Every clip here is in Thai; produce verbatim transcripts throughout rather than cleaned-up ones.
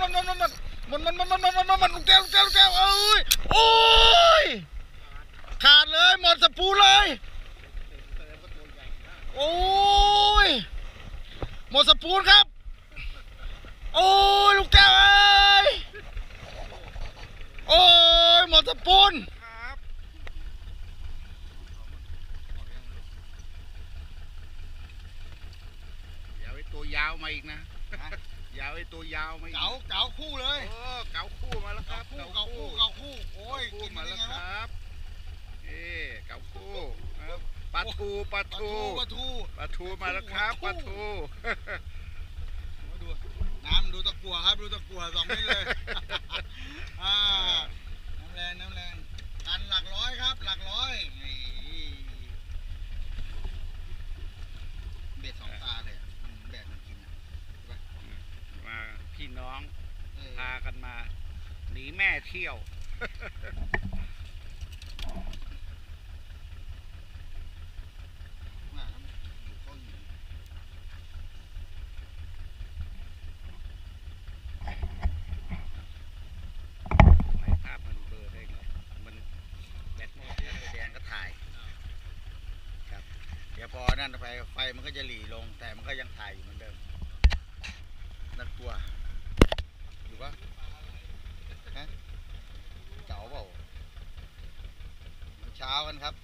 มันมันมันมันมันมันมันมันมันมันมันลูกแก้วลูกแก้วลูกแก้วเอ้ยโอ้ยขาดเลยหมดสปูเลยโอ้ยหมดสปูนครับโอ้ยลูกแก้วเอ้ยโอ้ยหมดสปูนอย่าไว้ตัวยาวมาอีกนะอย่าไว้ตัวยาวมาอีกเก๋าเก๋าคู่เลยโอ้เก๋าคู่มาแล้วครับเก๋าคู่เก๋าคู่โอ้ยกินมาแล้วครับเอ๊เก๋าคู่ปลาทูปลาทูปลาทูปลาทูมาแล้วครับปลาทูดูน้ำดูตะกั่วครับดูตะกั่วสองเม็ดเลยอ่าน้ำแรงน้ำแรงกันหลักร้อยครับหลักร้อยเบ็ดสองตาเลยแบกมันกินมาพี่น้องพากันมาหนีแม่เที่ยวพอนั่นไปไฟมันก็จะหลีลงแต่มันก็ยังถ่ายอยู่เหมือนเดิมน่ากลัวอยู่ปะฮะเก๋าเปล่าเช้ากันครับ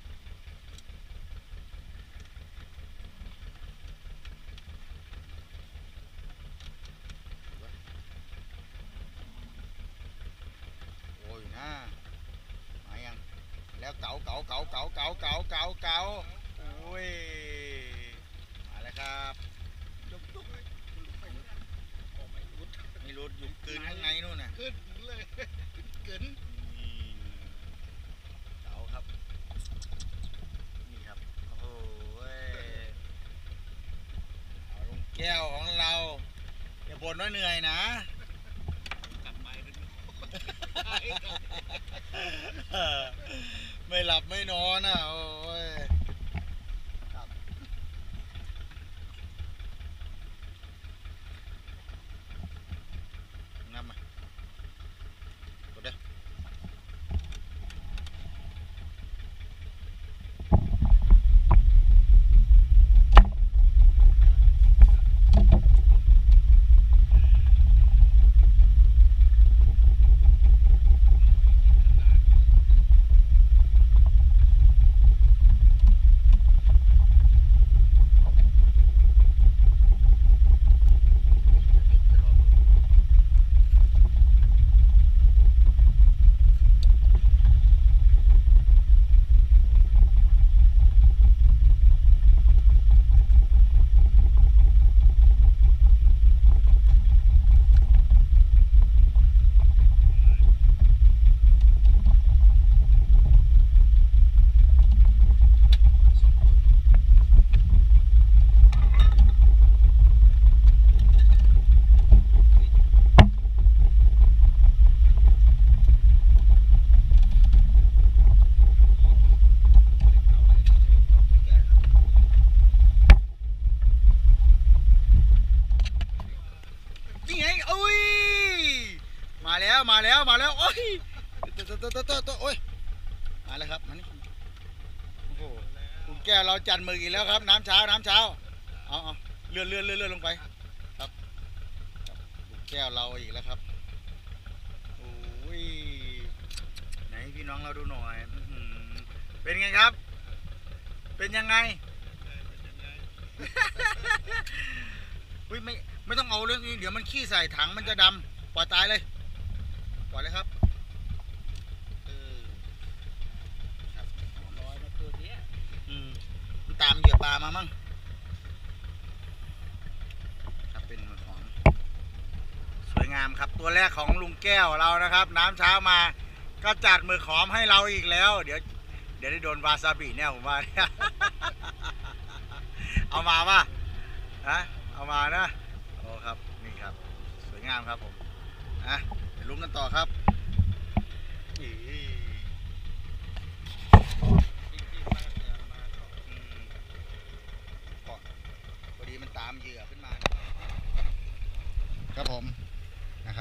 โอ้ยนะมายังแล้วเก๋าเก๋าเก๋าเก๋าเก๋าเก๋าเก๋าเก๋าโอ้ยมาแล้วครับจุ๊บจุ๊บไม่รู้อยู่กืนข้างในนู่นน่ะกืนเลยกืนเก๋าครับนี่ครับโอ้ยเอาลุงแก้วของเราอย่าบ่นว่าเหนื่อยนะกลับไปไม่หลับไม่นอนอ่ะโอ้ยมาแล้วมาแล้วมาแล้วโอ้ยตัวตัวตัวตัวตัวโอ้ยมาแล้วครับมานี่โอ้โหคุณแก้วเราจัดมืออีกแล้วครับน้ำเช้าน้ำเช้าเอาเอาเลื่อนเลื่อนเลื่อนเลื่อนลงไปครับคุณแก้วเราอีกแล้วครับโอ้ยไหนพี่น้องเราดูหน่อยเป็นไงครับเป็นยังไงอุ้ยไม่ไม่ต้องเอาเรื่องนี้เดี๋ยวมันขี้ใส่ถังมันจะดำปล่อยตายเลยปล่อยเลยครับเออครับร้อยมาตัวเนี้ยอืมมันตามเหยื่อปลามามั่งครับเป็นมือของสวยงามครับตัวแรกของลุงแก้วเรานะครับน้ำเช้ามาก็จัดมือขอมให้เราอีกแล้วเดี๋ยวเดี๋ยวได้โดนวาซาบิเนี่ยผมว่าเนี่ยเอามาป่ะฮะเอามานะโอ้ครับนี่ครับสวยงามครับผมอ่ะเดี๋ยวลุ้นกันต่อครับพอดีมันตามเหยื่อขึ้นมาครับผมนะครับ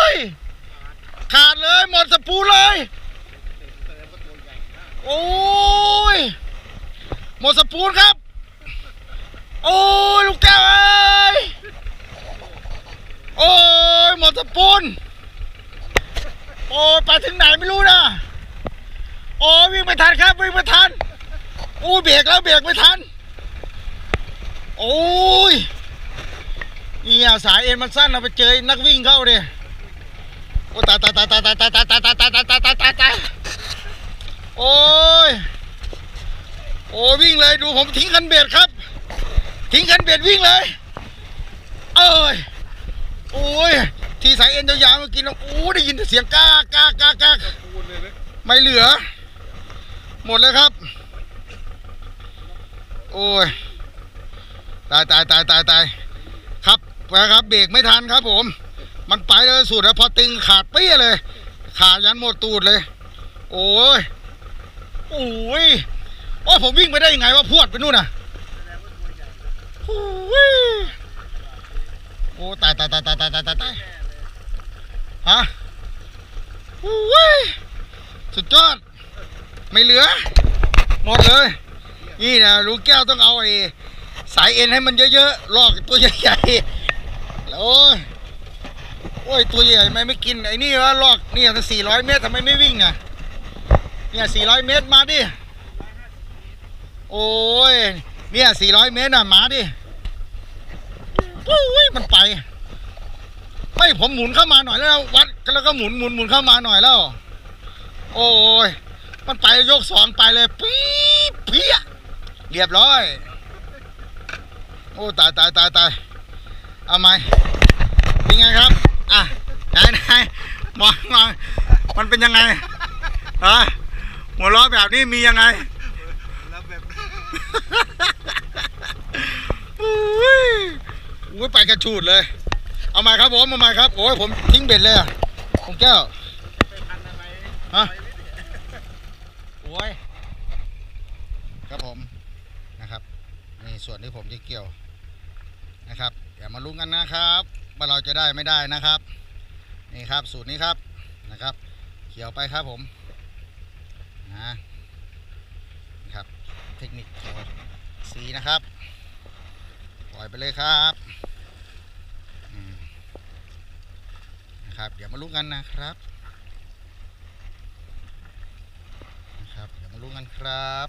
ยขาดเลยหมดสปูเลยโอ้ยหมดสปูนครับโอ้ยลูกแก้วเอ้ยโอ้ยหมดสปูนโอ้ยไปถึงไหนไม่รู้นะโอ้ยวิ่งไม่ทันครับวิ่งไม่ทันโอ้ยเบรกแล้วเบรกไม่ทันโอ้ยเนี่ยสายเอ็นมันสั้นเราไปเจอนักวิ่งเข้าดิโอ้ตายตายตายตายตายตายตายตายตายตายตายตายตายตายโอ้ยโอ้วิ่งเลยดูผมทิ้งคันเบ็ดครับทิ้งคันเบ็ดวิ่งเลยเอ้ยโอ้ยทีสายเอ็นยาวๆเมื่อกี้นะโอ้ได้ยินเสียงก้ากากากากไม่เหลือหมดเลยครับโอ้ยตายตายตายตายตายครับนะครับเบรกไม่ทันครับผมมันไปเลยสุดแล้วพอตึงขาดเปี้ยเลยขาดยันหมดตูดเลยโอ้ยโอ้ยโอ้ผมวิ่งไปได้ยังไงวะพวดไปนู่นน่ะโอ้ยโอ้ตายตายตายตายตายตายตายฮะโอ้ยสุดยอดไม่เหลือหมดเลยนี่นะลูกแก้วต้องเอาไอ้สายเอ็นให้มันเยอะๆลอกตัวใหญ่ๆโอ้ยโอ้ยตัวใหญ่ไม่ไม่กินไอ้นี่วะลอกนี่ตั้งสี่ร้อยเมตรทำไมไม่วิ่งเนี่ยเนี่ยสี่ร้อยเมตรมาดิโอ้ยเนี่ยสี่ร้อยเมตรน่ะมาดิโอ้ยมันไปไม่ผมหมุนเข้ามาหน่อยแล้ววัดแล้วก็หมุนหมุนหมุนเข้ามาหน่อยแล้วโอ้ยมันไปยกสองไปเลยปี๊บเพี้ยเรียบร้อยโอ้ตายตายตายตายเอาไหมเป็นไงครับอ่ะไหนไหนมองมองมันเป็นยังไงฮะหัวล้อแบบนี้มียังไงแล้วแบบอุ้ยอุ้ยไปกระชูดเลยเอาไหมครับผมเอาไหมครับโอ้ยผมทิ้งเบ็ดเลยอ่ะผมแก้วฮะโอ้ยครับผมนะครับนี่ส่วนที่ผมจะเกี่ยวนะครับอย่ามาลุ้นกันนะครับว่าเราจะได้ไม่ได้นะครับนี่ครับสูตรนี้ครับนะครับเกี่ยวไปครับผมนะนี่ครับเทคนิคเกี่ยวสีนะครับปล่อยไปเลยครับนะครับเดี๋ยวมาลุ้นกันนะครับนะครับเดี๋ยวมาลุ้นกันครับ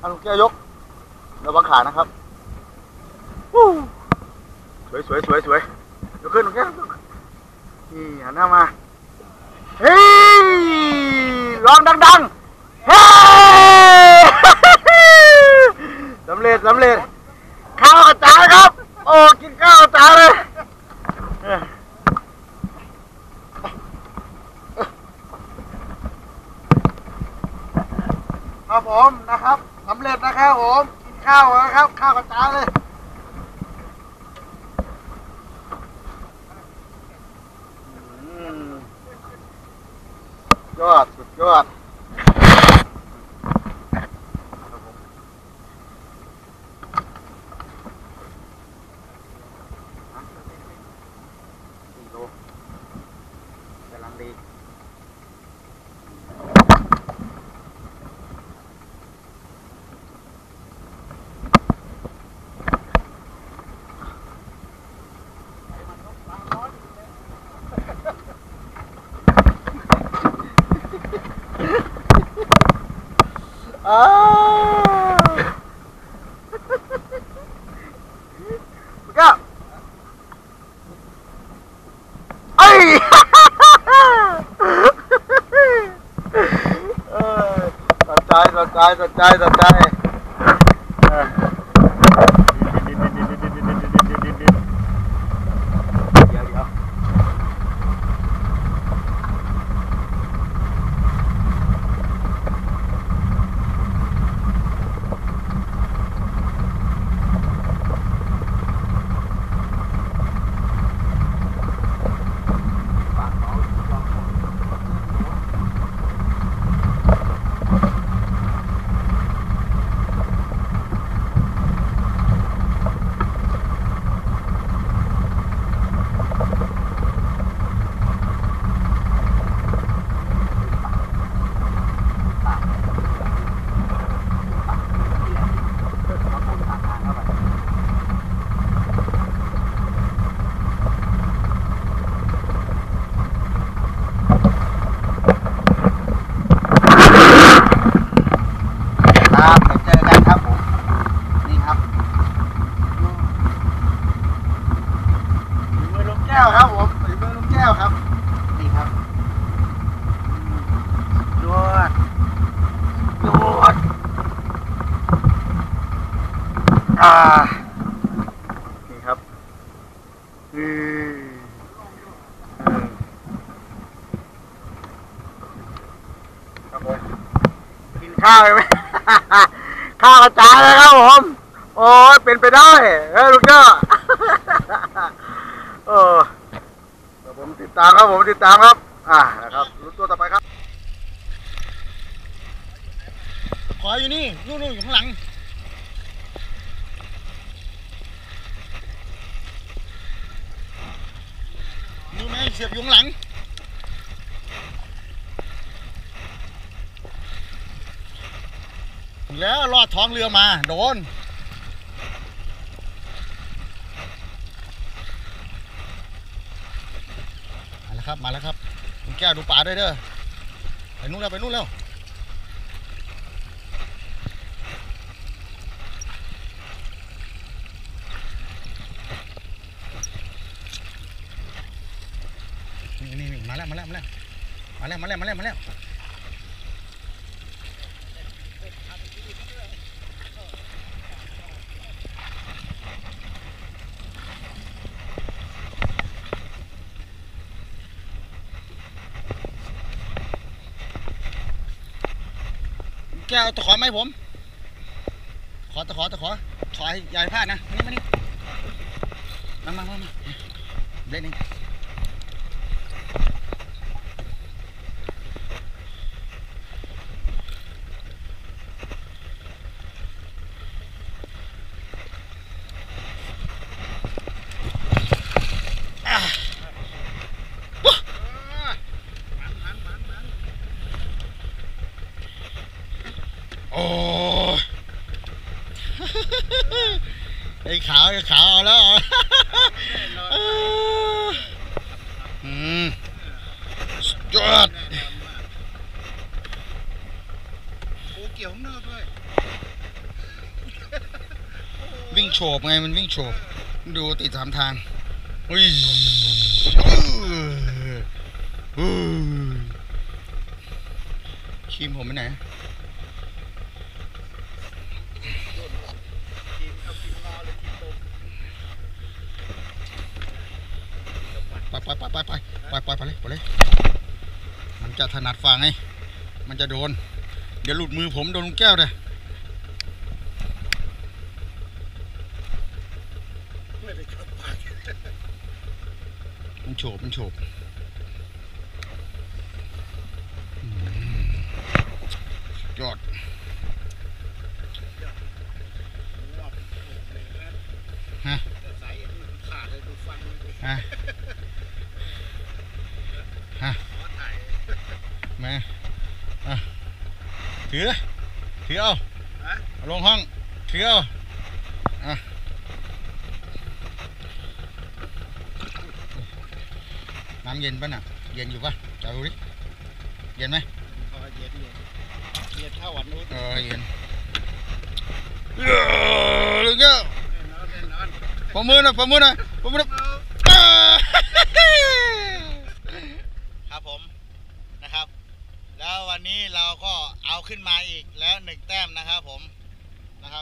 ลุงแก้วยกระวังขานะครับวู้สวยสวยสวยสวยยกขึ้นลุงแก้วนี่หันหน้ามาเฮ้ยร้องดังๆเฮ้ยสำเร็จสำเร็จข้าวกระจายครับโอ้กินข้าวกระจายเลยครับผมนะครับสำเร็จนะครับผมกินข้าวนะครับข้าวกระจายเลยยอดสุดยอดสี่โลกำลังดีอ้าวก็ไอ้สนใจสนใจสนใจสนใจเดี๋ยวเดี๋ยวครับเดี๋ยวเจอกันครับผมนี่ครับฝีมือลุงแก้วครับผมฝีมือลุงแก้วครับนี่ครับยอดยอดอ่านี่ครับอืมครับผมกินข้าวไหม ข้าวกระจายเลยครับผมโอ้ยเป็นไปได้เฮ้ยลูกเจ้าเออผมติดตามครับผมติดตามครับอ่านะครับรู้ตัวต่อไปครับขออยู่นี่นู่นๆอยู่ข้างหลังนี่ไหมเสียบอยู่ข้างหลังแล้วลอดท้องเรือมาโดนมาแล้วครับมาแล้วครับคุณแก้วดูป่าด้วยเด้อไปนู่นแล้วไปนู่นแล้วนี่นี่นี่มาแล้วมาแล้วมาแล้วมาแล้วมาแล้วมาแล้วมาแล้วแก้วตะขอไหมผมขอตะขอตะขอขอให้ยายพลาดนะมานี่มานี่มามามาเด็ดนี่โอ้ไอ้ขาวไอ้ขาวเอาแล้วอืมยอดโอ้เกี่ยวข้างนอกด้วยวิ่งโฉบไงมันวิ่งโฉบดูติดสามทางอุ้ยครีมผมไปไหนไปไปไปไปไปไปไปไปเลยไปเลยมันจะถนัดฝั่งไงมันจะโดนเดี๋ยวหลุดมือผมโดนลุงแก้วเลยมันโฉบมันโฉบยอดฮะฮะฮะมาอ่ะถือถือเอาเอาลงห้องถือเอาอ่ะน้ำเย็นป่ะน่ะเย็นอยู่ป่ะจับดูดิเย็นไหมเย็นเย็นเย็นเท่าวันนู้นเออเย็นเออลุงแก้วประมือหน่อยประมือหน่อยประมือหน่อยครับผมนะครับแล้ววันนี้เราก็เอาขึ้นมาอีกแล้วหนึ่งแต้มนะครับผมนะครับ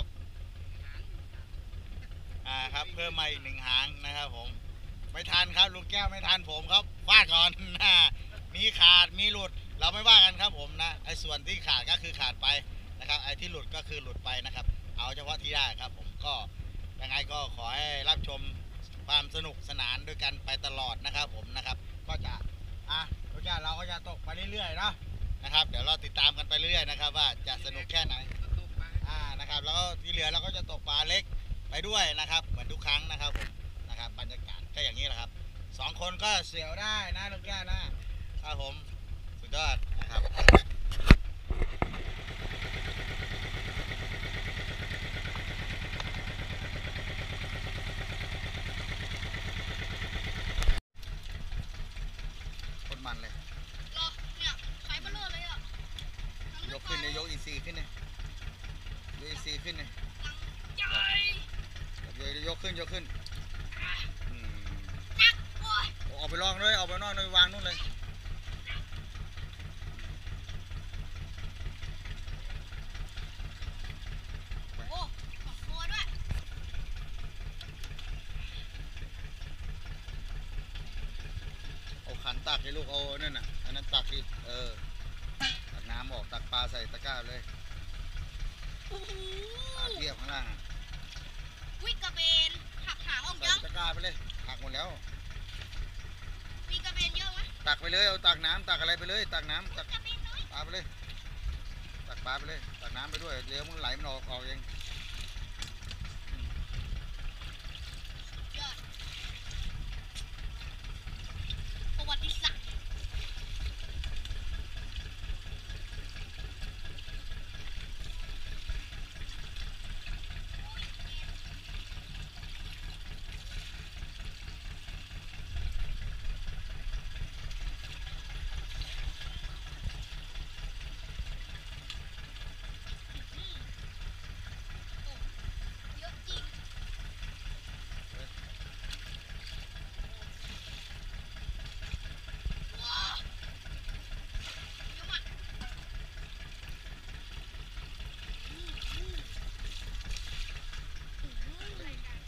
อ่าครับเพิ่มมาอีกหนึ่งหางนะครับผมไม่ทันครับลุงแก้วไม่ทันผมครับฟาดก่อนนะมีขาดมีหลุดเราไม่ว่ากันครับผมนะไอ้ส่วนที่ขาดก็คือขาดไปนะครับไอ้ที่หลุดก็คือหลุดไปนะครับเอาเฉพาะที่ได้ครับผมก็ยังไงก็ขอให้รับชมความสนุกสนานด้วยกันไปตลอดนะครับผมนะครับก็จะอ่ะลุงแก้วเราก็จะตกไปเรื่อยๆนะนะครับเดี๋ยวเราติดตามกันไปเรื่อยๆนะครับว่าจะสนุกแค่ไหนอ่านะครับแล้วก็ที่เหลือเราก็จะตกปลาเล็กไปด้วยนะครับเหมือนทุกครั้งนะครับผมนะครับบรรยากาศก็อย่างนี้แหละครับสองคนก็เสียวได้นะลุงแก้วนะครับผมสุดยอดนะครับคนมันเลยเนี่ยไข่เบลอเลยอ่ะยกขึ้นเลยยกอีซีขึ้นเลยยกอีซีขึ้นเลยยกขึ้นยกขึ้นออกไปลองเลยออกไปนอกเลยวางนู่นเลยโอ้สองตัวด้วยเอาขันตักให้ลูกเอานั่นน่ะอันนั้นตักดิเออตักน้ำออกตักปลาใส่ตะกร้าเลยปลาเทียบข้างล่างอ่ะวิกระเบนหักหางออกใส่ยังตะกร้าไปเลยหักหมดแล้วมีกระเบนเยอะไหมตักไปเลยเอาตักน้ำตักอะไรไปเลยตักน้ำตักปลาไปเลยตักปลาไปเลยตักน้ำไปด้วยเดี๋ยวมันไหลมันออกออกเองประวัติศาสตร์เยอะจริงว้าวเยอะมากอืมอืมอืมอืม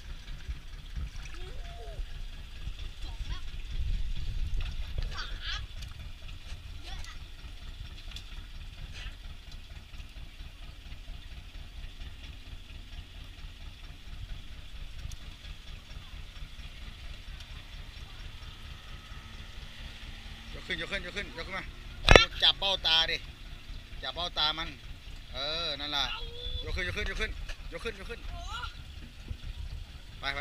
สองแล้วสามเยอะอะยกขึ้นยกขึ้นยกขึ้นยกขึ้นมาจับเบ้าตาดิจับเบ้าตามันเออนั่นแหละยกขึ้นยกขึ้นยกขึ้นยกขึ้นยกขึ้นไปไป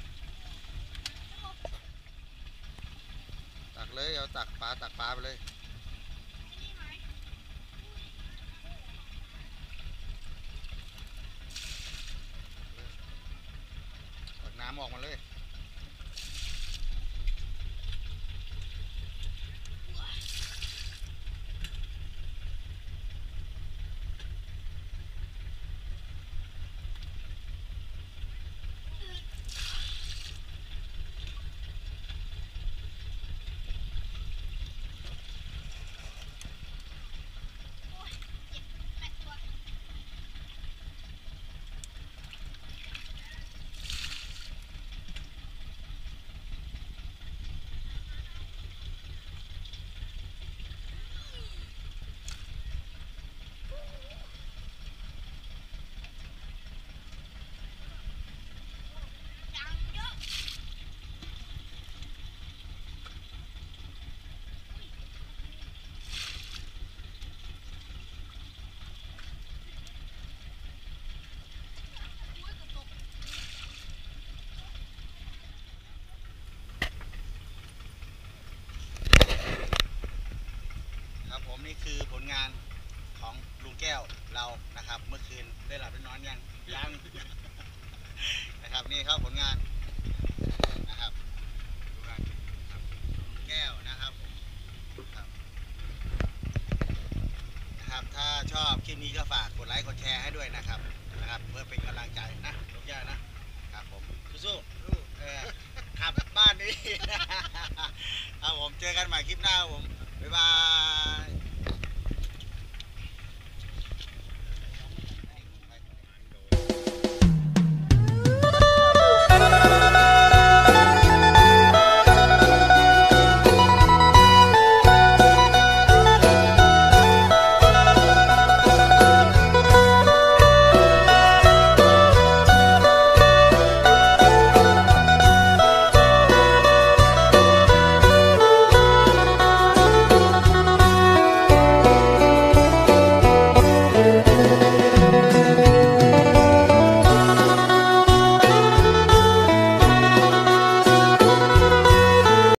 ตักเลยเอาตักปลาตักปลาไปเลยตักน้ำออกมาเลยก้วเรานะครับ เมื่อคืนได้หลับได้นอนยังยังนะครับนี่ครับผลงานนะครับดูกันครับแก้วนะครับผมครับนะครับถ้าชอบคลิปนี้ก็ฝากกดไลค์กดแชร์ให้ด้วยนะครับนะครับเพื่อเป็นกำลังใจนะลูกแก้วนะครับผมสู้ๆเออขับบ้านนี้ ครับผมเจอกันใหม่คลิปหน้าครับผมบ๊ายบาย